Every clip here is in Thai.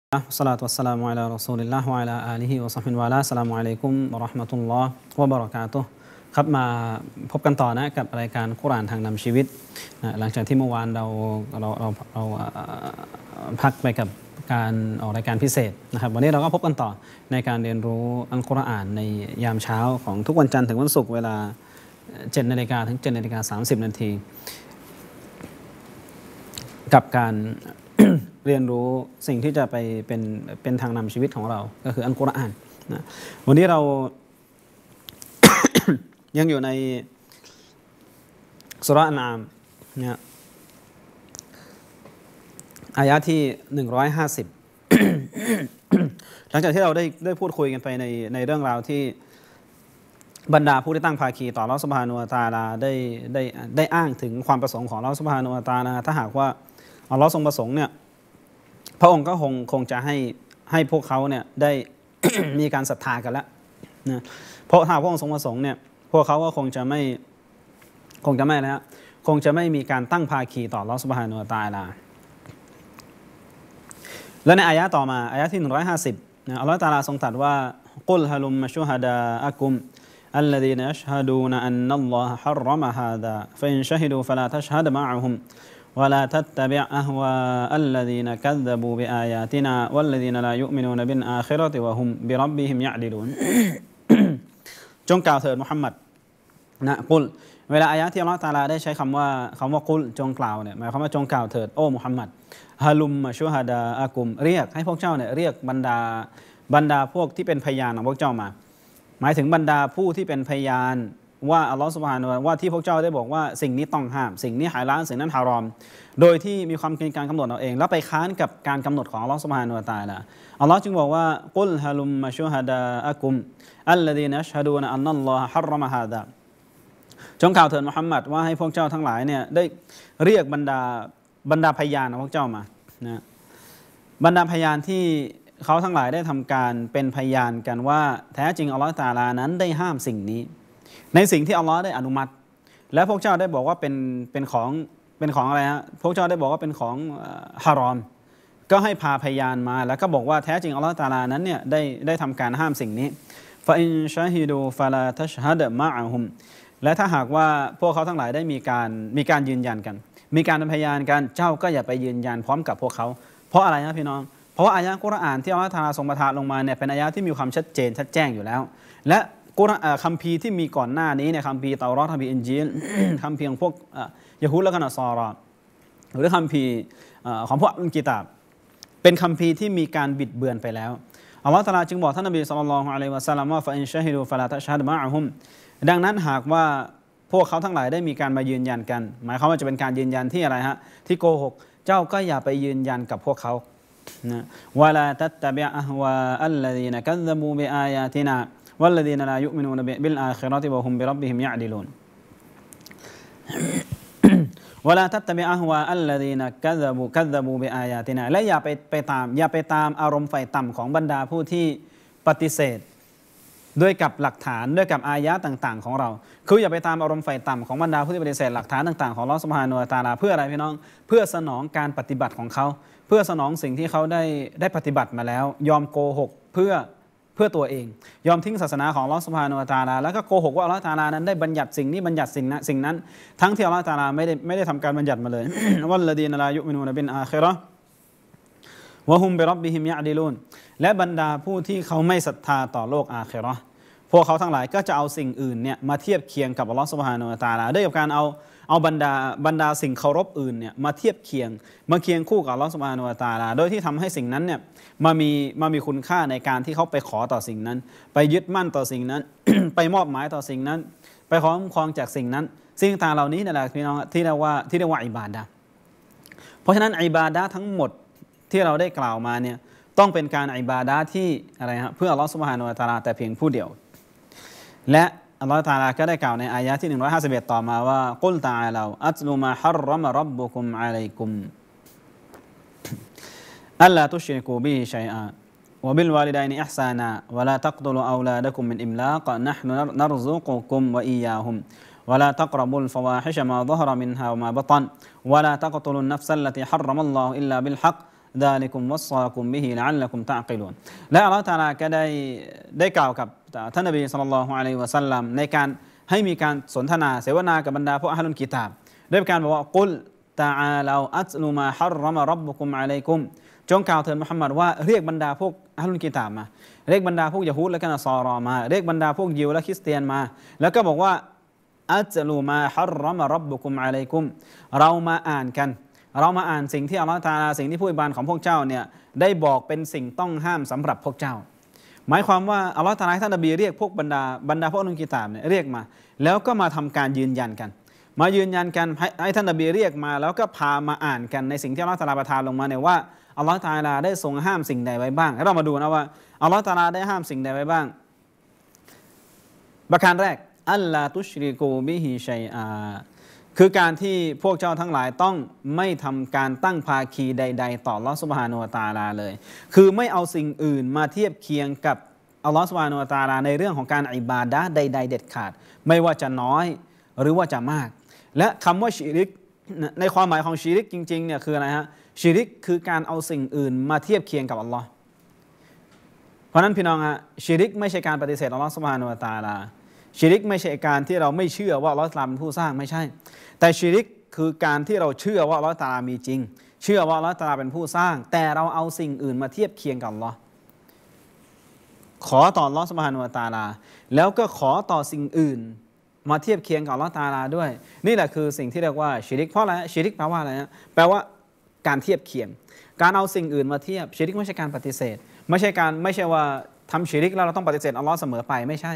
อัสสลาตุวัสสลามุอะลารอซูลิลลาฮ์วะอะลาอาลิฮิวะศอฮบิฮิวะลาอัสสลามุอะลัยกุมวะเราะห์มะตุลลอฮ์วะบะเราะกาตุฮ์ครับมาพบกันต่อนะกับรายการกุรอานทางนำชีวิตนะหลังจากที่เมื่อวานเราพักไปกับการออกรายการพิเศษนะครับวันนี้เราก็พบกันต่อในการเรียนรู้อัลกุรอานในยามเช้าของทุกวันจันทร์ถึงวันศุกร์เวลา 7 นาฬิกาถึง 7 นาฬิกา 30 นาทีกับการเรียนรู้สิ่งที่จะไปเป็นทางนำชีวิตของเราก็คืออัลกุรอานนะวันนี้เรา ยังอยู่ในสุเราะห์อันอามเนี่ยอายะที่150 หลังจากที่เราได้พูดคุยกันไปในเรื่องราวที่บรรดาผู้ที่ตั้งภาคีต่ออัลเลาะห์ซุบฮานะฮูวะตะอาลาได้อ้างถึงความประสงค์ของอัลเลาะห์ซุบฮานะฮูวะตะอาลาถ้าหากว่าอัลเลาะห์ทรงประสงค์เนี่ยพระองค์ก็คงจะให้พวกเขาเนี่ยได้ มีการศรัทธากันแล้วนะเพราะถ้าพระองค์ทรงประสงค์เนี่ยพวกเขาก็คงจะไม่นะฮะคงจะไม่มีการตั้งภาคีต่ออัลเลาะห์ซุบฮานะฮูวะตะอาลาและในอายะต่อมาอายะที่150นะอัลเลาะห์ตะอาลาทรงตรัสว่ากุลฮะลุมมะชูฮะดาอะกุมالذين يشهدون أن الله حرم هذا فإن شهدوا فلا تشهد معهم ولا تتبع أهواء الذين كذبوا بآياتنا والذين لا يؤمنون بالآخرة وهم بربهم يعدلون จงกล่าวเถิดมุฮัมมัดนะกุลเวลาอายะที่อัลเลาะห์ตะอาลาได้ใช้คำว่ากุลจงกล่าวเนี่ยหมายความว่าจงกล่าวเถิดโอ้มุฮัมมัดฮะลุมมะชูฮะดาอะกุมเรียกให้พวกเจ้าเนี่ยเรียกบรรดาพวกที่เป็นพยานของพวกเจ้ามาหมายถึงบรรดาผู้ที่เป็นพยานว่าอัลลอฮฺซุบฮานะฮูวะตะอาลาว่าที่พวกเจ้าได้บอกว่าสิ่งนี้ต้องห้ามสิ่งนี้ฮาลาลสิ่งนั้นฮารอมโดยที่มีความเป็นการกำหนดเอาเองแล้วไปค้านกับการกำหนดของอัลลอฮฺซุบฮานะฮูวะตะอาลาอัลลอฮฺจึงบอกว่ากุลฮะลุมมะชูฮะดาอะกุมอัลลดีนยัชฮะดูนอันนัลลอฮะฮัรรอมะฮาซาจงกล่าวเถิดมุฮัมมัดว่าให้พวกเจ้าทั้งหลายเนี่ยได้เรียกบรรดาพยานของพวกเจ้ามานะบรรดาพยานที่เขาทั้งหลายได้ทำการเป็นพยานกันว่าแท้จริงอัลลอฮฺตะอาลานั้นได้ห้ามสิ่งนี้ในสิ่งที่อัลลอฮฺได้อนุมัติและพวกเจ้าได้บอกว่าเป็นของอะไรฮะพวกเจ้าได้บอกว่าเป็นของฮารอมก็ให้พาพยานมาแล้วก็บอกว่าแท้จริงอัลลอฮฺตะอาลานั้นเนี่ยได้ทำการห้ามสิ่งนี้ฟะอินชะฮิดูฟะลาตัชฮะดมะอะฮุมและถ้าหากว่าพวกเขาทั้งหลายได้มีการยืนยันกันมีการเป็นพยานกันเจ้าก็อย่าไปยืนยันพร้อมกับพวกเขาเพราะอะไรนะพี่น้องเพราะว่าอายะกุรอานที่อัลเลาะห์ตะอาลาทรงประทานลงมาเนี่ยเป็นอายะที่มีความชัดเจนชัดแจ้งอยู่แล้วและคัมภีร์ที่มีก่อนหน้านี้เนี่ยคัมภีร์เตารอตคัมภีร์อินจีล คัมภีร์ของพวกยะฮูดและก็นัสรอหรือคัมภีร์ของพวกอัลกิตาบเป็นคัมภีร์ที่มีการบิดเบือนไปแล้วอัลเลาะห์ตะอาลาจึงบอกท่านนบีศ็อลลัลลอฮุอะลัยฮิวะซัลลัมว่าฟะอินชะฮิดูฟะลาตัชฮะดมะอะฮุมดังนั้นหากว่าพวกเขาทั้งหลายได้มีการมายืนยันกันหมายความว่าจะเป็นการยืนยันที่อะไรฮะที่โกหกเจ้าก็อย่าไปยืนยันกับพวกเขานะวะลาตัตตะบิอะฮวาอัลลซีนะกัซซะบูบิอายาตินาวัลลซีนะลายุมินูนบิลอาคิเราะติวะฮุมบิร็อบบิฮิมยะอ์ดิลูนวะลาตัตตะบิอะฮวาอัลลซีนะกัซซะบูบิอายาตินาและอย่าไปตามอารมณ์ไฟต่ำของบรรดาผู้ที่ปฏิเสธด้วยกับหลักฐานด้วยกับอายะต่างๆของเราคืออย่าไปตามอารมณ์ไฟต่ำของบรรดาผู้ที่ปฏิเสธหลักฐานต่างๆของอัลเลาะห์ซุบฮานะฮูวะตะอาลาเพื่ออะไรพี่น้องเพื่อสนองการปฏิบัติของเขาเพื่อสนองสิ่งที่เขาได้ปฏิบัติมาแล้วยอมโกหกเพื่อตัวเองยอมทิ้งศาสนาของอัลเลาะห์ซุบฮานะฮูวะตะอาลาแล้วก็โกหกว่าอัลเลาะห์ตะอาลานั้นได้บัญญัติสิ่งนี้บัญญัติสิ่งนั้นทั้งที่อัลเลาะห์ตะอาลาไม่ได้ทำการบัญญัติมาเลย วัลลดีนลายุมินูนบิลอาคิเราะห์วะฮุมบิร็อบบิฮิมยะอ์ดิลูนและบรรดาผู้ที่เขาไม่ศรัทธาต่อโลกอาคิเราะห์พวกเขาทั้งหลายก็จะเอาสิ่งอื่นเนี่ยมาเทียบเคียงกับอัลเลาะห์ซุบฮานะฮูวะตะอาลาด้วยกับการเอาบรรดาสิ่งเคารพอื่นเนี่ยมาเทียบเคียงมาเคียงคู่กับอัลเลาะห์ซุบฮานะฮูวะตะอาลาโดยที่ทำให้สิ่งนั้นเนี่ยมามีคุณค่าในการที่เขาไปขอต่อสิ่งนั้นไปยึดมั่นต่อสิ่งนั้น ไปมอบหมายต่อสิ่งนั้นไปขอคุ้มครองจากสิ่งนั้นสิ่งต่างเหล่านี้นั่นแหละพี่น้องที่เรียกว่าอิบาดะห์เพราะฉะนั้นอิบาดะห์ทั้งหมดที่เราได้กล่าวมาเนี่ยต้องเป็นการอิบาดะห์ที่อะไรฮะเพื่ออัลเลาะห์ซุบฮานะฮูวะตะอาลาแต่เพียงผู้เดียวและอัลลอฮฺตะอาลาก็ได้กล่าวในอายะที่151ต่อมาว่ากุลตะอาลาอัตลุมาฮัรรอมะร็อบบุกุมอะลัยกุมอัลลาตุชริกูบิฮิชัยอะวะบิลวาลิดัยนิอิห์ซานะวะลาตักตุลูเอาลาดะกุมมินอิมลากนะห์นุนัรซุกุกุมวะอียาฮุมวะลาตักรบุลฟะวาฮิชะมาซะฮะรมินฮา วะมาบะตันวะลาตักตุลุนนัฟซัลลตีฮัรรอมัลลอฮุอิลลาบิลฮักดาลิกุมวัสซากุมบิฮิละอัลลักุมตะกิลุนและอัลลอฮฺตะอาลาก็ได้กล่าวกับท่านนบีศ็อลลัลลอฮุอะลัยฮิวะซัลลัมในการให้มีการสนทนาเสวนากับบรรดาพวกอะห์ลุลกิตาบด้วยการบอกว่ากุลตะอาลาอัตลุมาฮัรรอมะร็อบบุกุมอะลัยกุมจงกล่าวเถิดมุฮัมมัดว่าเรียกบรรดาพวกอะห์ลุลกิตาบมาเรียกบรรดาพวกยะฮูดและก็นอซอรอมาเรียกบรรดาพวกยิวและคริสเตียนมาแล้วก็บอกว่าอัตลุมาฮัรรอมะร็อบบุกุมอะลัยกุมเรามาอ่านกันเรามาอ่านสิ่งที่อัลเลาะห์ตะอาลาสิ่งที่ผู้อวยบานของพวกเจ้าเนี่ยได้บอกเป็นสิ่งต้องห้ามสำหรับพวกเจ้าหมายความว่าอัลเลาะห์ตะอาลาให้ท่านนบีเรียกพวกบรรดาพวกอะห์ลุลกิตาบเนี่ยเรียกมาแล้วก็มาทำการยืนยันกันมายืนยันกันให้ท่านนบีเรียกมาแล้วก็พามาอ่านกันในสิ่งที่อัลเลาะห์ตะอาลาประทานลงมาเนี่ยว่าอัลเลาะห์ตะอาลาได้ทรงห้ามสิ่งใดไว้บ้างให้เรามาดูนะว่าอัลเลาะห์ตะอาลาได้ห้ามสิ่งใดไว้บ้างประการแรกอัลลาตุชริกูบิฮิชัยอาคือการที่พวกเจ้าทั้งหลายต้องไม่ทำการตั้งภาคีใดๆต่ออัลเลาะห์ซุบฮานะฮูวะตะอาลาเลยคือไม่เอาสิ่งอื่นมาเทียบเคียงกับอัลเลาะห์ซุบฮานะฮูวะตะอาลาในเรื่องของการอิบาดะห์ใดๆเด็ดขาดไม่ว่าจะน้อยหรือว่าจะมากและคำว่าชิริกในความหมายของชิริกจริงๆเนี่ยคืออะไรฮะชิริกคือการเอาสิ่งอื่นมาเทียบเคียงกับอัลเลาะห์เพราะนั้นพี่น้องฮะชิริกไม่ใช่การปฏิเสธอัลเลาะห์ซุบฮานะฮูวะตะอาลาชิริกไม่ใช่การที่เราไม่เชื่อว่าอัลเลาะห์ตะอาลาเป็นผู้สร้างไม่ใช่แต่ชิริกคือการที่เราเชื่อว่าอัลเลาะห์ตะอาลามีจริงเชื่อว่าอัลเลาะห์ตะอาลาเป็นผู้สร้างแต่เราเอาสิ่งอื่นมาเทียบเคียงกับอัลเลาะห์ขอต่ออัลเลาะห์ซุบฮานะฮูวะตะอาลาแล้วก็ขอต่อสิ่งอื่นมาเทียบเคียงกับอัลเลาะห์ตะอาลาด้วยนี่แหละคือสิ่งที่เรียกว่าชิริกเพราะอะไรชิริกแปลว่าอะไรนะแปลว่าการเทียบเคียงการเอาสิ่งอื่นมาเทียบชิริกไม่ใช่การปฏิเสธไม่ใช่ว่าทำชิริกแล้วเราต้องปฏิเสธอัลเลาะห์เสมอไปไม่ใช่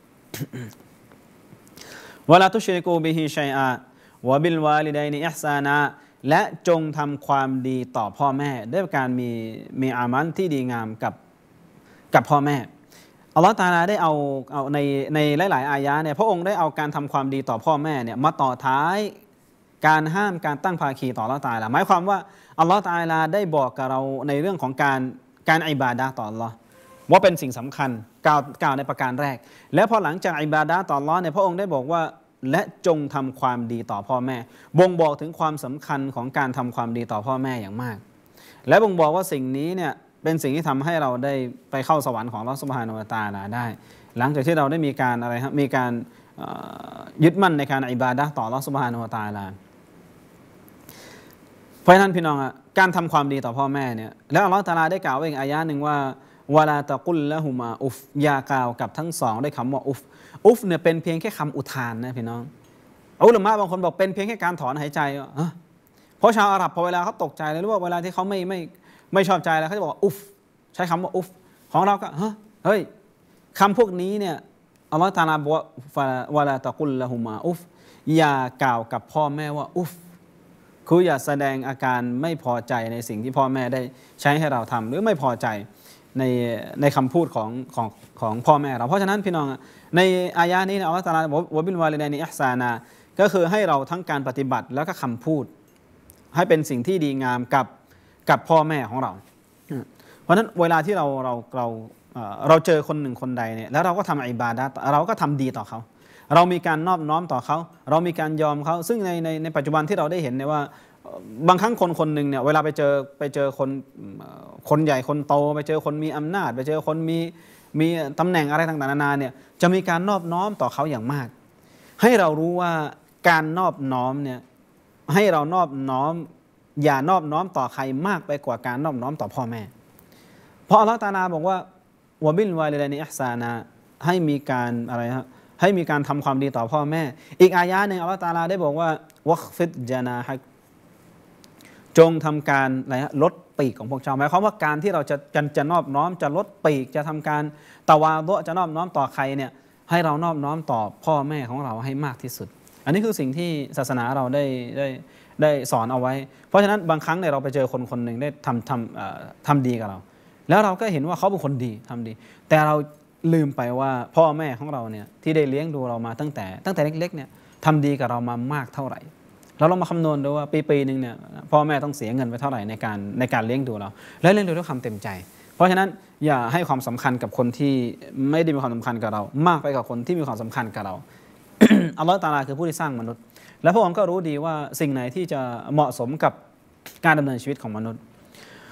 วะลาตุชริกูบิฮิชัยอาวะบิลวาลิดัยนิอิห์ซานะและจงทำความดีต่อพ่อแม่ด้วยการมีอามัลที่ดีงามกับพ่อแม่อัลเลาะห์ตะอาลาได้เอาในหลายๆอายะห์เนี่ยพระองค์ได้เอาการทำความดีต่อพ่อแม่เนี่ยมาต่อท้ายการห้ามการตั้งภาคีต่ออัลเลาะห์ตะอาลาหมายความว่าอัลเลาะห์ตะอาลาได้บอกกับเราในเรื่องของการอิบาดะห์ต่ออัลเลาะห์ว่าเป็นสิ่งสำคัญกล่าวในประการแรกและพอหลังจากอิบาดะห์ต่ออัลเลาะห์เนี่ยพระองค์ได้บอกว่าและจงทำความดีต่อพ่อแม่บ่งบอกถึงความสำคัญของการทำความดีต่อพ่อแม่อย่างมากและบ่งบอกว่าสิ่งนี้เนี่ยเป็นสิ่งที่ทำให้เราได้ไปเข้าสวรรค์ของอัลเลาะห์ซุบฮานะฮูวะตะอาลาได้หลังจากที่เราได้มีการอะไรครับมีการยึดมั่นในการอิบาดะห์ต่ออัลเลาะห์ซุบฮานะฮูวะตะอาลาเพราะฉะนั้นพี่น้องการทำความดีต่อพ่อแม่เนี่ยแล้วอัลเลาะห์ตะอาลาได้กล่าวไว้อีกอายะห์หนึ่งว่าวะลาตะกุลละหุมาอุฟอย่ากล่าวกับทั้งสองด้วยคำว่าอุฟเนี่ยเป็นเพียงแค่คำอุทานนะพี่น้องอุลามะบางคนบอกเป็นเพียงแค่การถอนหายใจเพราะชาวอาหรับพอเวลาเขาตกใจหรือว่าเวลาที่เขาไม่ชอบใจแล้วเขาจะบอกอุฟใช้คำว่าอุฟของเราก็เฮ้ยคำพวกนี้เนี่ยอัลลอฮฺตะอาลาบอกว่าวะลาตะกุลละหุมาอุฟอย่ากล่าวกับพ่อแม่ว่าอุฟคืออย่าแสดงอาการไม่พอใจในสิ่งที่พ่อแม่ได้ใช้ให้เราทำหรือไม่พอใจในคำพูดของพ่อแม่เราเพราะฉะนั้นพี่น้องในอายะนี้อัลเลาะห์ตะอาลาบอกวะบิลวาลิดัยนิอิห์ซานะก็คือให้เราทั้งการปฏิบัติแล้วก็คำพูดให้เป็นสิ่งที่ดีงามกับพ่อแม่ของเราเพราะฉะนั้นเวลาที่เราเจอคนหนึ่งคนใดเนี่ยแล้วเราก็ทำอิบาดะห์เราก็ทำดีต่อเขาเรามีการนอบน้อมต่อเขาเรามีการยอมเขาซึ่งในปัจจุบันที่เราได้เห็นเนี่ยว่าบางครั้งคนหนึ่งเนี่ยเวลาไปเจอคนใหญ่คนโตไปเจอคนมีอำนาจไปเจอคนมีตำแหน่งอะไรต่างๆนานาเนี่ยจะมีการนอบน้อมต่อเขาอย่างมากให้เรารู้ว่าการนอบน้อมเนี่ยให้เรานอบน้อมอย่านอบน้อมต่อใครมากไปกว่าการนอบน้อมต่อพ่อแม่เพราะอัลเลาะห์ตะอาลาบอกว่าวะบิลวาลิดัยนิอิห์ซานะให้มีการอะไรฮะให้มีการทำความดีต่อพ่อแม่อีกอายะห์หนึ่งอัลเลาะห์ตะอาลาได้บอกว่าวัคฟิดญะนาฮักจงทำการอะไรฮะลดปีกของพวกเจ้าหมายความว่าการที่เราจะนอบน้อมจะลดปีกจะทำการตะวาดุจะนอบน้อมต่อใครเนี่ยให้เรานอบน้อมต่อพ่อแม่ของเราให้มากที่สุดอันนี้คือสิ่งที่ศาสนาเราได้สอนเอาไว้เพราะฉะนั้นบางครั้งเนี่ยเราไปเจอคนหนึ่งได้ทำดีกับเราแล้วเราก็เห็นว่าเขาเป็นคนดีทำดีแต่เราลืมไปว่าพ่อแม่ของเราเนี่ยที่ได้เลี้ยงดูเรามาตั้งแต่เล็กๆเนี่ยทำดีกับเรามามากเท่าไหร่เราลองมาคำนวณดูว่าปีนึงเนี่ยพ่อแม่ต้องเสียเงินไปเท่าไหร่ในการเลี้ยงดูเราและเลี้ยงดูด้วยความเต็มใจเพราะฉะนั้นอย่าให้ความสำคัญกับคนที่ไม่ได้มีความสำคัญกับเรามากไปกว่าคนที่มีความสำคัญกับเรา อัลเลาะห์ตะอาลาคือผู้ที่สร้างมนุษย์และพระองค์ก็รู้ดีว่าสิ่งไหนที่จะเหมาะสมกับการดำเนินชีวิตของมนุษย์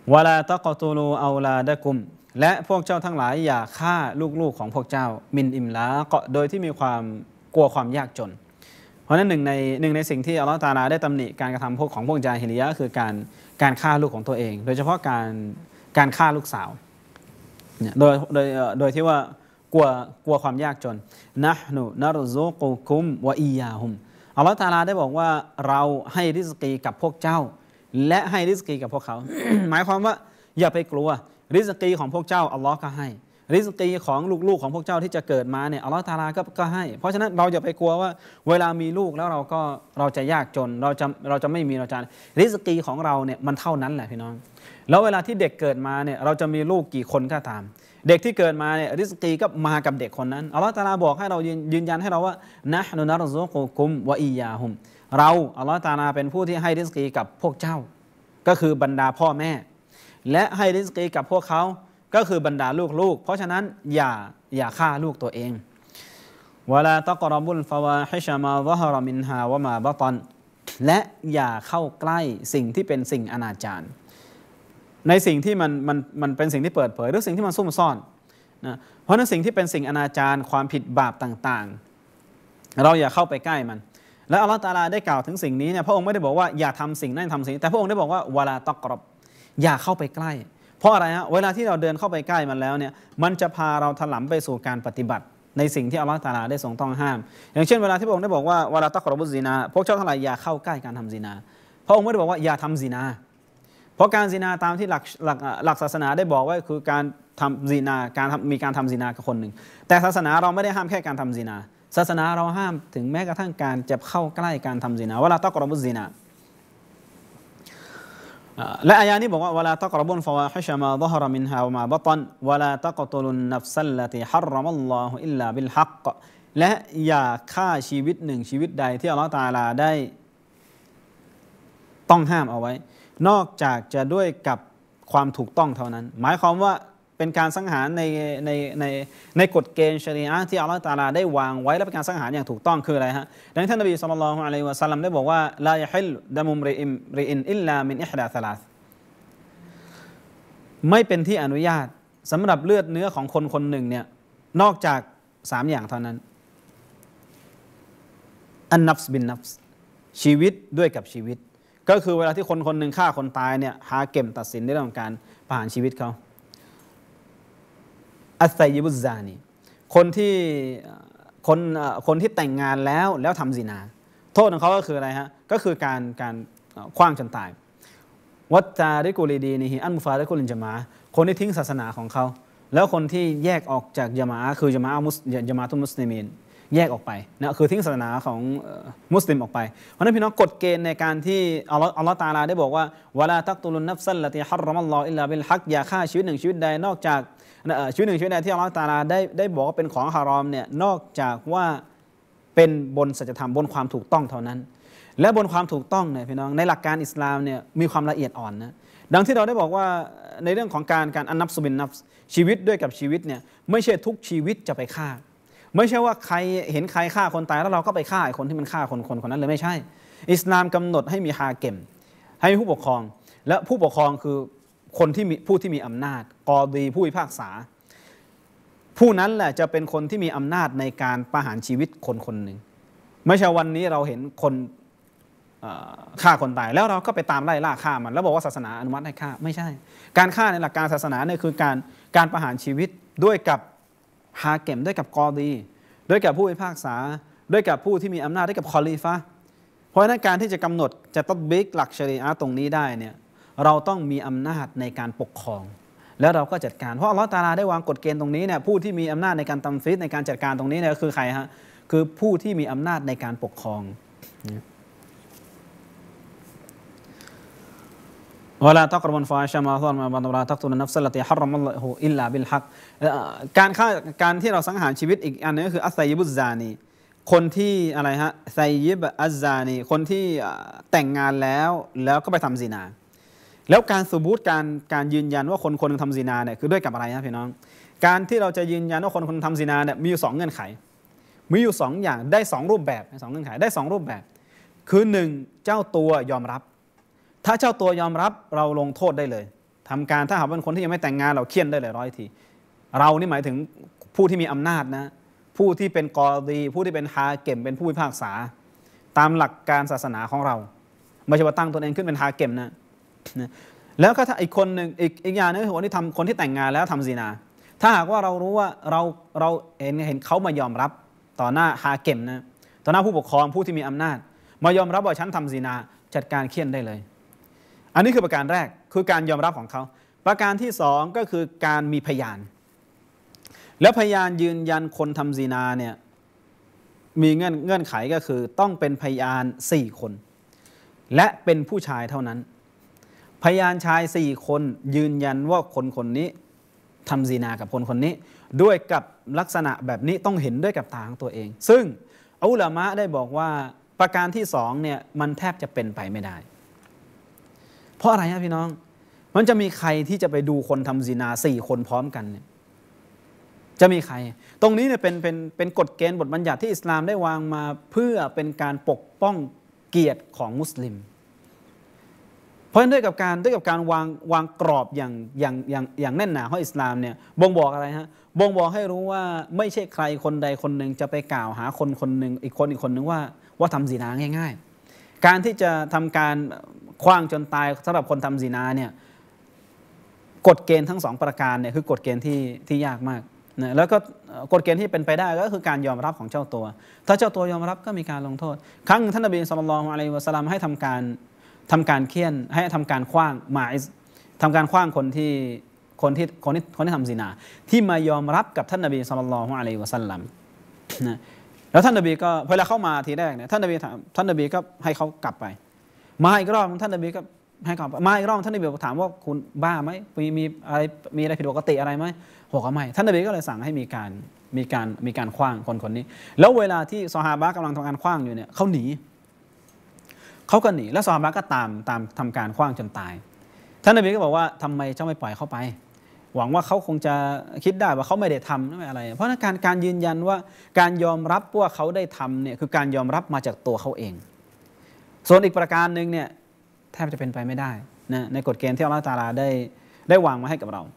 วะลาตะกอตูลูเอาลาดะกุมและพวกเจ้าทั้งหลายอย่าฆ่าลูกๆของพวกเจ้ามินอิมลาเกาะโดยที่มีความกลัวความยากจนเพราะนั้นหนึ่งในสิ่งที่อัลลอฮฺตะอาลาได้ตำหนิการกระทำพวกของพวกญาฮิลิยะห์คือการฆ่าลูกของตัวเองโดยเฉพาะการฆ่าลูกสาวเนี่ยโดยที่ว่ากลัวความยากจนนะห์นุนะรซุกุกุมวะอียาฮุมอัลลอฮฺตะอาลาได้บอกว่าเราให้ริซกีกับพวกเจ้าและให้ริซกีกับพวกเขา หมายความว่าอย่าไปกลัวริซกีของพวกเจ้าอัลลอฮ์ก็ให้ริซกีของลูกๆของพวกเจ้าที่จะเกิดมาเนี่ยอัลลอฮ์ตะอาลาก็ให้เพราะฉะนั้นเราอย่าไปกลัวว่าเวลามีลูกแล้วเราจะยากจนเราจะไม่มีเราจะริซกีของเราเนี่ยมันเท่านั้นแหละพี่น้องแล้วเวลาที่เด็กเกิดมาเนี่ยเราจะมีลูกกี่คนก็ตามเด็กที่เกิดมาเนี่ยริซกีก็มากับเด็กคนนั้นอัลลอฮ์ตะอาลาบอกให้เรายืนยันให้เราว่านะห์นุนะรซุกุกุมวะอียาฮุมเราอัลลอฮ์ตะอาลาเป็นผู้ที่ให้ริซกีกับพวกเจ้าก็คือบรรดาพ่อแม่และให้ริซกีกับพวกเขาก็คือบรรดาลูกๆเพราะฉะนั้นอย่าฆ่าลูกตัวเองวะลาตักรบุลฟาวาฮิชมาซะฮะรมินฮาวะมาบะตันและอย่าเข้าใกล้สิ่งที่เป็นสิ่งอนาจารในสิ่งที่มันเป็นสิ่งที่เปิดเผยหรือสิ่งที่มันซุ่มซ่อนนะเพราะนั้นสิ่งที่เป็นสิ่งอนาจารความผิดบาปต่างๆเราอย่าเข้าไปใกล้มันและอัลลอฮฺตะอาลาได้กล่าวถึงสิ่งนี้เนี่ยพระองค์ไม่ได้บอกว่าอย่าทำสิ่งนั้นทำสิ่งแต่พระองค์ได้บอกว่าวะลาตักรบอย่าเข้าไปใกล้เพราะอะไรฮะเวลาที่เราเดินเข้าไปใกล้มันแล้วเนี่ยมันจะพาเราถลำไปสู่การปฏิบัติในสิ่งที่อัลลอฮฺตะอาลาได้ทรงต้องห้ามอย่างเช่นเวลาที่พระองค์ได้บอกว่าวะลาตักรบุซินาพวกเจ้าทั้งหลายอย่าเข้าใกล้การทำซินาพระองค์ไม่ได้บอกว่าอย่าทำซินาเพราะการซินาตามที่หลักศาสนาได้บอกไว้คือการทำซินามีการทำซินากับคนหนึ่งแต่ศาสนาเราไม่ได้ห้ามแค่การทำซินาศาสนาเราห้ามถึงแม้กระทั่งการจะเข้าใกล้การทำซินาวะลาตักรบุซินาและอายะนี้บอกว่าวะลาตักรบุนฟาวาฮิชมาซะฮะรมินฮาวะมาบะตันวะลาตักตุลุนนัฟซัลลตีฮัรรมัลลอฮุอิลลาบิลฮักและอย่าฆ่าชีวิตหนึ่งชีวิตใดที่อัลเลาะห์ตะอาลาได้ต้องห้ามเอาไว้นอกจากจะด้วยกับความถูกต้องเท่านั้นหมายความว่าเป็นการสังหารในกฎเกณฑ์ชะรีอะห์ที่อัลเลาะห์ตะอาลาได้วางไว้และเป็นการสังหารอย่างถูกต้องคืออะไรฮะดังท่านนบีศ็อลลัลลอฮุอะลัยฮิวะซัลลัมได้บอกว่าลายะฮิลดะมุมริอินอิลลามินอิฮดาซะลาสไม่เป็นที่อนุญาตสำหรับเลือดเนื้อของคนคนหนึ่งเนี่ยนอกจาก3อย่างเท่านั้นอันนัฟส์บินนัฟส์ชีวิตด้วยกับชีวิตก็คือเวลาที่คนคนหนึ่งฆ่าคนตายเนี่ยฮาเก็มตัดสินในเรื่องของการประหารชีวิตเขาอัสไซยิบุซานีคนที่แต่งงานแล้วทำซินาโทษของเขาก็คืออะไรฮะก็คือการขว้างจนตายวัตตาริกุลีดีนีฮิอันมุฟาริกุลินจามะคนที่ทิ้งศาสนาของเขาแล้วคนที่แยกออกจากญะมาอะห์คือญะมาอะห์ตุลมุสลิมีนแยกออกไปนะคือทิ้งศาสนาของมุสลิมออกไปเพราะนั้นพี่น้องกฎเกณฑ์ในการที่อัลลอฮฺตะอาลาได้บอกว่าวะลาตักตุลุนนัฟซัลลตีฮัรรอมัลลอฮุอิลลาบิลฮักอย่าฆ่าชีวิตหนึ่งชีวิตใดนอกจากชีวิตหนึ่งชีวิตใดที่อัลลอฮฺตะอาลาได้บอกว่าเป็นของฮารอมเนี่ยนอกจากว่าเป็นบนสัจธรรมบนความถูกต้องเท่านั้นและบนความถูกต้องเนี่ยพี่น้องในหลักการอิสลามเนี่ยมีความละเอียดอ่อนนะดังที่เราได้บอกว่าในเรื่องของการอันนับซุบินนับชีวิตด้วยกับชีวิตเนี่ยไม่ใช่ทุกชีวิตจะไปฆ่าไม่ใช่ว่าใครเห็นใครฆ่าคนตายแล้วเราก็ไปฆ่าไอ้คนที่มันฆ่าคนนั้นเลยไม่ใช่อิสลามกำหนดให้มีฮาเก็มให้มีผู้ปกครองและผู้ปกครองคือคนที่มีผู้ที่มีอำนาจกอดีผู้พิพากษาผู้นั้นแหละจะเป็นคนที่มีอำนาจในการประหารชีวิตคนหนึ่งไม่ใช่วันนี้เราเห็นคนฆ่าคนตายแล้วเราก็ไปตามไล่ล่าฆ่ามันแล้วบอกว่าศาสนาอนุมัติให้ฆ่าไม่ใช่การฆ่าในหลักการศาสนาเนี่ยคือการประหารชีวิตด้วยกับฮาเก็มด้วยกับกอดีด้วยกับผู้พิพากษาด้วยกับผู้ที่มีอำนาจด้วยกับคอลีฟะห์เพราะฉะนั้นการที่จะกำหนดจะตัตบิกหลักชะรีอะห์ตรงนี้ได้เนี่ยเราต้องมีอำนาจในการปกครองแล้วเราก็จัดการเพราะอัลเลาะห์ตะอาลาได้วางกฎเกณฑ์ตรงนี้เนี่ยผู้ที่มีอำนาจในการตัมฟีดในการจัดการตรงนี้เนี่ยคือใครฮะคือผู้ที่มีอำนาจในการปกครองวะลาตักรบุนฟาชะมาซอลมาบันวะลาตักตุลนัฟซัลลตีฮัรรอมัลลอฮุอิลลาบิลฮักการที่เราสังหารชีวิตอีกอันนึงก็คืออัสไซยิบุซซานีคนที่อะไรฮะไซยิบอัซซานีคนที่แต่งงานแล้วก็ไปทำซินาแล้วการสุบูตการยืนยันว่าคนนึงทำซินาเนี่ยคือด้วยกับอะไรนะพี่น้องการที่เราจะยืนยันว่าคนทำซินาเนี่ยมีอยู่2เงื่อนไขมีอยู่2อย่างได้2รูปแบบ2เงื่อนไขได้2รูปแบบคือ1เจ้าตัวยอมรับถ้าเจ้าตัวยอมรับเราลงโทษได้เลยททำการถ้าหากเป็นคนที่ยังไม่แต่งงานเราเคี่ยนได้เลย100 ทีเรานี่หมายถึงผู้ที่มีอำนาจนะผู้ที่เป็นกอดีผู้ที่เป็นฮาเก็มเป็นผู้พิพากษาตามหลักการศาสนาของเราไม่ใช่ว่าตั้งตนเองขึ้นเป็นฮาเก็มนะแล้วก็ถ้าอีกคนหนึ่งอีกอย่างนึงคนที่แต่งงานแล้วทำซินาถ้าหากว่าเรารู้ว่าเราเห็นเขามายอมรับต่อหน้าฮาเก็มนะต่อหน้าผู้ปกครองผู้ที่มีอำนาจมายอมรับว่าฉันทำซินาจัดการเคี่ยนได้เลยอันนี้คือประการแรกคือการยอมรับของเขาประการที่สองก็คือการมีพยานแล้วพยานยืนยันคนทำซินาเนี่ยมีเงื่อนไขก็คือต้องเป็นพยาน4 คนและเป็นผู้ชายเท่านั้นพยานชาย4 คนยืนยันว่าคนนี้ทำซินากับคนนี้ด้วยกับลักษณะแบบนี้ต้องเห็นด้วยกับตาของตัวเองซึ่งอุลามะได้บอกว่าประการที่2เนี่ยมันแทบจะเป็นไปไม่ได้เพราะอะไรครับพี่น้องมันจะมีใครที่จะไปดูคนทำซินา4 คนพร้อมกันเนี่ยจะมีใครตรงนี้เนี่ยเป็นกฎเกณฑ์บทบัญญัติที่อิสลามได้วางมาเพื่อเป็นการปกป้องเกียรติของมุสลิมเพราะฉะนั้นด้วยกับการวางกรอบอย่างแน่นหนาของอิสลามเนี่ยบ่งบอกอะไรฮะบ่งบอกให้รู้ว่าไม่ใช่ใครคนใดคนหนึ่งจะไปกล่าวหาคนหนึ่งอีกคนหนึ่งว่าทำซินาง่ายๆการที่จะทำการขว้างจนตายสำหรับคนทำซินาเนี่ยกฎเกณฑ์ทั้ง2 ประการเนี่ยคือกฎเกณฑ์ที่ยากมากนะแล้วก็กฎเกณฑ์ที่เป็นไปได้ก็คือการยอมรับของเจ้าตัวถ้าเจ้าตัวยอมรับก็มีการลงโทษครั้งท่านนบีศ็อลลัลลอฮุอะลัยฮิวะซัลลัมให้ทำการเคี่ยนให้ทำการขว้างมาอิซทำการขว้างคนที่ทำซินาที่มายอมรับกับท่านนบีศ็อลลัลลอฮุอะลัยฮิวะซัลลัมนะแล้วท่านนบีก็เวลาเข้ามาทีแรกเนี่ยท่านนบีก็ให้เขากลับไปมาอีกรอบท่านนบีก็ให้กลับมาอีกรอบท่านนบีถามว่าคุณบ้าไหมมีอะไรผิดปกติอะไรไหมบอกว่าไม่ท่านนบีก็เลยสั่งให้มีการขว้างคนนี้แล้วเวลาที่ซอฮาบะห์กำลังทำการขว้างอยู่เนี่ยเขาก็หนีแล้วซอฮาบะห์ก็ตามทำการขว้างจนตายท่านนบีก็บอกว่าทำไมเจ้าไม่ปล่อยเขาไปหวังว่าเขาคงจะคิดได้ว่าเขาไม่ได้ทำไม่อะไรเพราะการยืนยันว่าการยอมรับว่าเขาได้ทำเนี่ยคือการยอมรับมาจากตัวเขาเองส่วนอีกประการหนึ่งเนี่ยแทบจะเป็นไปไม่ได้นะในกฎเกณฑ์ที่อัลเลาะห์ตะอาลาได้วางมาให้กับเรา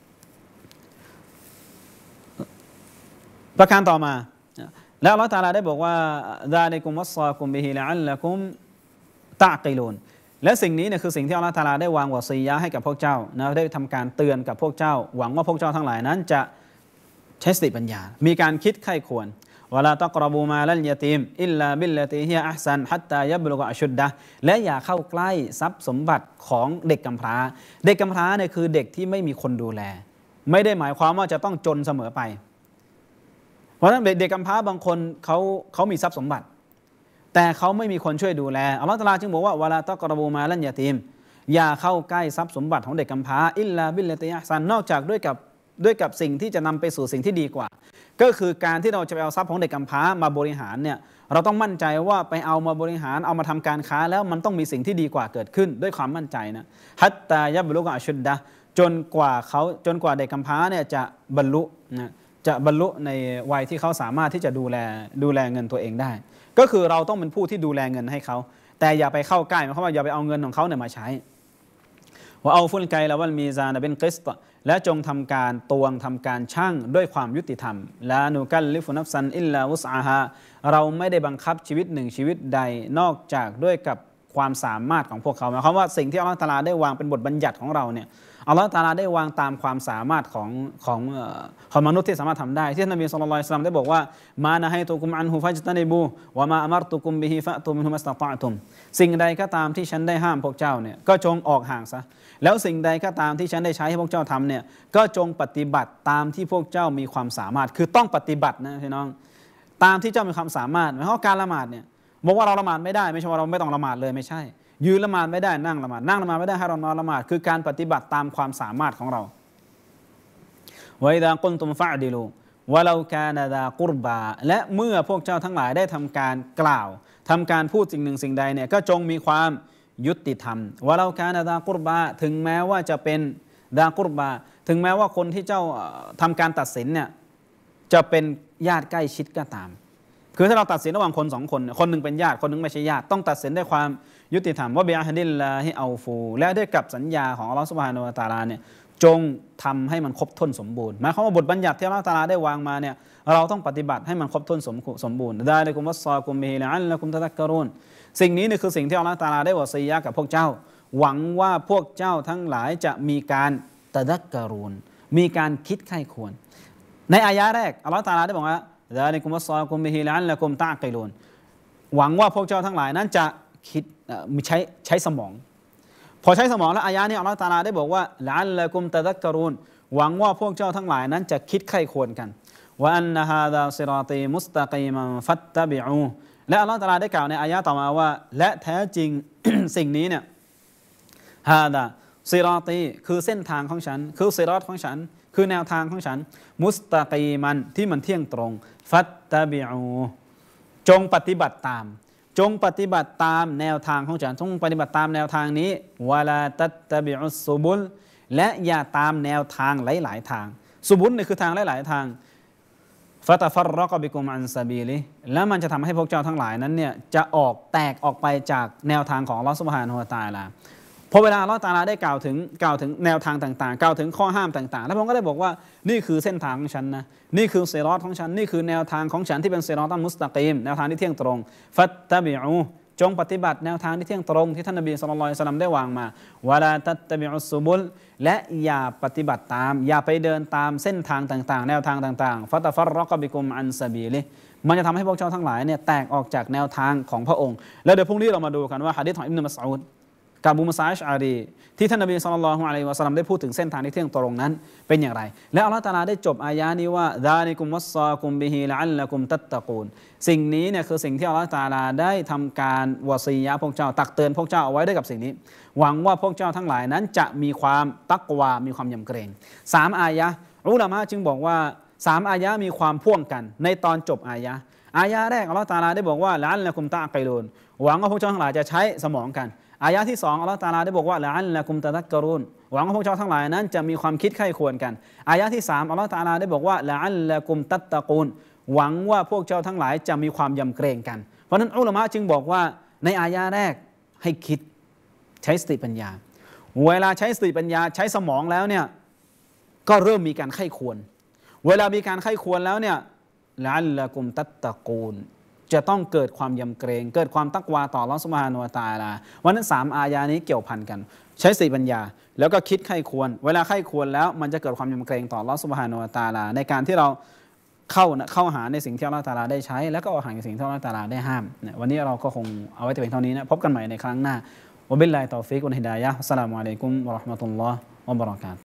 ประการต่อมาแล้วอัลเลาะห์ตะอาลาได้บอกว่าซาลิกุมวัศศากุมบิฮิละอัลละกุมตะกิลูนและสิ่งนี้เนี่ยคือสิ่งที่อัลเลาะห์ตะอาลาได้วางวะซียะห์ให้กับพวกเจ้านะได้ทำการเตือนกับพวกเจ้าหวังว่าพวกเจ้าทั้งหลายนั้นจะใช้สติปัญญามีการคิดใคร่ควรวะลาตักรบูมาลัลยะตีมอิลลาบิลลตีฮิยะอัห์ซันฮัตตายับลุกะอัชุดดะและอย่าเข้าใกล้ทรัพย์สมบัติของเด็กกำพร้าเนี่ยคือเด็กที่ไม่มีคนดูแลไม่ได้หมายความว่าจะต้องจนเสมอไปเพราะฉะนั้นเด็กกำพร้าบางคนเขามีทรัพย์สมบัติแต่เขาไม่มีคนช่วยดูแลอัลเลาะห์ตะอาลาจึงบอกว่าวะลาตักรบูมาลัลยะตีมอย่าเข้าใกล้ทรัพย์สมบัติของเด็กกำพร้าอิลลาบิลลตีฮิยะอัห์ซันนอกจากด้วยกับสิ่งที่จะนำไปสู่สิ่งที่ดีกว่าก็คือการที่เราจะไปเอาทรัพย์ของเด็กกำพร้ามาบริหารเนี่ยเราต้องมั่นใจว่าไปเอามาบริหารเอามาทำการค้าแล้วมันต้องมีสิ่งที่ดีกว่าเกิดขึ้นด้วยความมั่นใจนะฮัตตายับลุกะอัชุดดะจนกว่าเด็กกำพร้าเนี่ยจะบรรลุในวัยที่เขาสามารถที่จะดูแลเงินตัวเองได้ก็คือเราต้องเป็นผู้ที่ดูแลเงินให้เขาแต่อย่าไปเข้าใกล้หมายความว่าอย่าไปเอาเงินของเขาเนี่ยมาใช้ว่าเอาฟุลไกละวัลมีซานเป็นกิสตและจงทำการตวงทำการชั่งด้วยความยุติธรรมลานูกัลลิฟุนัฟซันอิลลาวุสอาฮาเราไม่ได้บังคับชีวิตหนึ่งชีวิตใดนอกจากด้วยกับความสามารถของพวกเขาหมายความว่าสิ่งที่อัลเลาะห์ตะอาลาได้วางเป็นบทบัญญัติของเราเนี่ยอัลเลาะห์ตะอาลาได้วางตามความสามารถของมนุษย์ที่สามารถทำได้ที่นบีศ็อลลัลลอฮุอะลัยฮิวะซัลลัมได้บอกว่ามานะให้ตุกุมอันฮุฟัจตะนิบูวะมาอะมัรตุกุมบิฮิฟะตุมินฮุมัสตะฏอตุมสิ่งใดก็ตามที่ฉันได้ห้ามพวกเจ้าเนี่ยก็จงออกห่างซะแล้วสิ่งใดก็ตามที่ฉันได้ใช้ให้พวกเจ้าทำเนี่ยก็จงปฏิบัติตามที่พวกเจ้ามีความสามารถคือต้องปฏิบัตินะพี่น้องตามที่เจ้ามีความสามารถหมายความว่าการละหมาดเนี่ยบอกว่าเราละหมาดไม่ได้ไม่ใช่ว่าเราไม่ต้องละหมาดเลยไม่ใช่ยืนละหมาดไม่ได้นั่งละหมาดไม่ได้ให้เรานอนละหมาดคือการปฏิบัติตามความสามารถของเราวะอิซากุนตุมฟะอดิลูวะลากานะซากุรบาและเมื่อพวกเจ้าทั้งหลายได้ทำการกล่าวทำการพูดสิ่งหนึ่งสิ่งใดเนี่ยก็จงมีความยุติธรรมวะลากานะซากุรบาถึงแม้ว่าจะเป็นซากุรบาถึงแม้ว่าคนที่เจ้าทำการตัดสินเนี่ยจะเป็นญาติใกล้ชิดก็ตามคือถ้าเราตัดสินระหว่างคนสองคนคนหนึ่งเป็นญาติคนหนึ่งไม่ใช่ญาติต้องตัดสินด้วยความยุติธรรมว่าบิอัฮดิลลาฮิเอาฟูและด้วยกับสัญญาของอัลลอฮฺซุบฮานะฮูวะตะอาลาเนี่ยจงทำให้มันครบถ้วนสมบูรณ์หมายความว่าบทบัญญัติที่อัลลอฮฺตะอาลาได้วางมาเนี่ยเราต้องปฏิบัติให้มันครบถ้วนสมบูรณ์ดาลิกุมวัสซากุมบิฮิละอัลละกุมตะซักกะรูนสิ่งนี้นี่คือสิ่งที่อัลลอฮฺตะอาลาได้วะซียะห์กับพวกเจ้าหวังว่าพวกเจ้าทั้งหลายจะมีการตะซักกะรูนมีการคิดใคร่ควรในอายะห์แรกอัลลอฮฺตะอาลาได้บอกว่าดาลิกุมวัสซากุมบิฮิละอัลละกุมตะกิลูนหวังว่าพวกเจ้าทั้งหลายนั้นจะคิดใช้สมองพอใช้สมองแล้วอายะนี้อัลลอฮฺตะอาลาได้บอกว่าละอัลละกุมตะซักกะรูนหวังว่าพวกเจ้าทั้งหลายนั้นจะคิดใคร่ควรกันว่าอันนะฮาซาซิรอตีมุสตะกีมันฟัตตะบิอูและอัลลอฮฺตะอาลาได้กล่าวในอายะต่อมาว่าและแท้จริง สิ่งนี้เนี่ยฮาซาซิรอตีคือเส้นทางของฉันคือซิรอตของฉันคือแนวทางของฉันมุสตะกีมันที่มันเที่ยงตรงฟัตตะบิอูจงปฏิบัติตามจงปฏิบัติตามแนวทางของฉันจงปฏิบัติตามแนวทางนี้วะลาตัตตะบิอุสซุบุลและอย่าตามแนวทางหลายๆทางซุบุลนี่คือทางหลายๆทางฟะตะฟัรรอกบิกุมอันซะบีลิแล้วมันจะทำให้พวกเจ้าทั้งหลายนั้นเนี่ยจะแตกออกไปจากแนวทางของอัลเลาะห์ซุบฮานะฮูวะตะอาลาพอเวลาอัลเลาะห์ตะอาลาได้กล่าวถึงแนวทางต่างๆกล่าวถึงข้อห้ามต่างๆแล้วผมก็ได้บอกว่านี่คือเส้นทางของฉันนะนี่คือซิรอตของฉันนี่คือแนวทางของฉันที่เป็นซิรอตัลมุสตะกีมแนวทางที่เที่ยงตรงฟัตตะบิอูจงปฏิบัติแนวทางที่เที่ยงตรงที่ท่านนบีศ็อลลัลลอฮุอะลัยฮิวะซัลลัมได้วางมาวะลาตัตตะบิอุสซุบุลและอย่าปฏิบัติตามอย่าไปเดินตามเส้นทางต่างๆแนวทางต่างๆฟะตะฟัรรอกบิกุมอันซะบีลิมันจะทำให้พวกเจ้าทั้งหลายเนี่ยแตกออกจากแนวทางของพระองค์แล้วเดี๋ยวพรุ่งนี้เรามาดูกันว่าหะดีษของอิบนุมัสอูดกับอบูมุซาอัชอารีที่ท่านนบีศ็อลลัลลอฮุอะลัยฮิวะซัลลัมได้พูดถึงเส้นทางที่เที่ยงตรงนั้นเป็นอย่างไรและอัลเลาะห์ตะอาลาได้จบอายะนี้ว่าซาลิกุมวัสซากุมบิฮิละอัลละกุมตัตตะกูนสิ่งนี้เนี่ยคือสิ่งที่อัลเลาะห์ตะอาลาได้ทำการวะซียะห์พวกเจ้าตักเตือนพวกเจ้าเอาไว้ด้วยกับสิ่งนี้หวังว่าพวกเจ้าทั้งหลายนั้นจะมีความตักวามีความยำเกรง3อายะห์อุลามะจึงบอกว่า3อายะห์มีความพ่วงกันในตอนจบอายะห์แรกอัลเลาะห์ตะอาลาได้บอกว่าละอัลละกุมตะกิลูนหวังว่าพวกเจ้าทั้งหลายจะใช้สมองกันอายะที่2อัลเลาะห์ตะอาลาได้บอกว่าละอัลละกุมตะซักกะรูนหวังว่าพวกเจ้าทั้งหลายนั้นจะมีความคิดใคร่ควรกันอายะที่3อัลเลาะห์ตะอาลาได้บอกว่าละอัลละกุมตัตตะกูนหวังว่าพวกเจ้าทั้งหลายจะมีความยำเกรงกันเพราะนั้นอุลามะจึงบอกว่าในอายะแรกให้คิดใช้สติปัญญาเวลาใช้สติปัญญาใช้สมองแล้วเนี่ยก็เริ่มมีการไข้ควรเวลามีการไข้ควรแล้วเนี่ยละอัลละกุมตัตตะกูนจะต้องเกิดความยำเกรงเกิดความตักวาต่ออัลเลาะห์ซุบฮานะฮูวะตะอาลาวันนั้น3อายะนี้เกี่ยวพันกันใช้สติปัญญาแล้วก็คิดไข้ควรเวลาไข้ควรแล้วมันจะเกิดความยำเกรงต่ออัลเลาะห์ซุบฮานะฮูวะตะอาลาในการที่เราเข้าหาในสิ่งที่อัลเลาะห์ตะอาลาได้ใช้แล้วก็ออกห่างจากสิ่งที่อัลเลาะห์ตะอาลาได้ห้ามวันนี้เราก็คงเอาไว้แต่เพียงเท่านี้นะพบกันใหม่ในครั้งหน้าวะบิลลาฮิตอฟิกวัลฮิดายะฮ์อัสสลามุอะลัยกุมวะเราะห์มะตุลลอฮ์วะบะเราะกาตุฮ์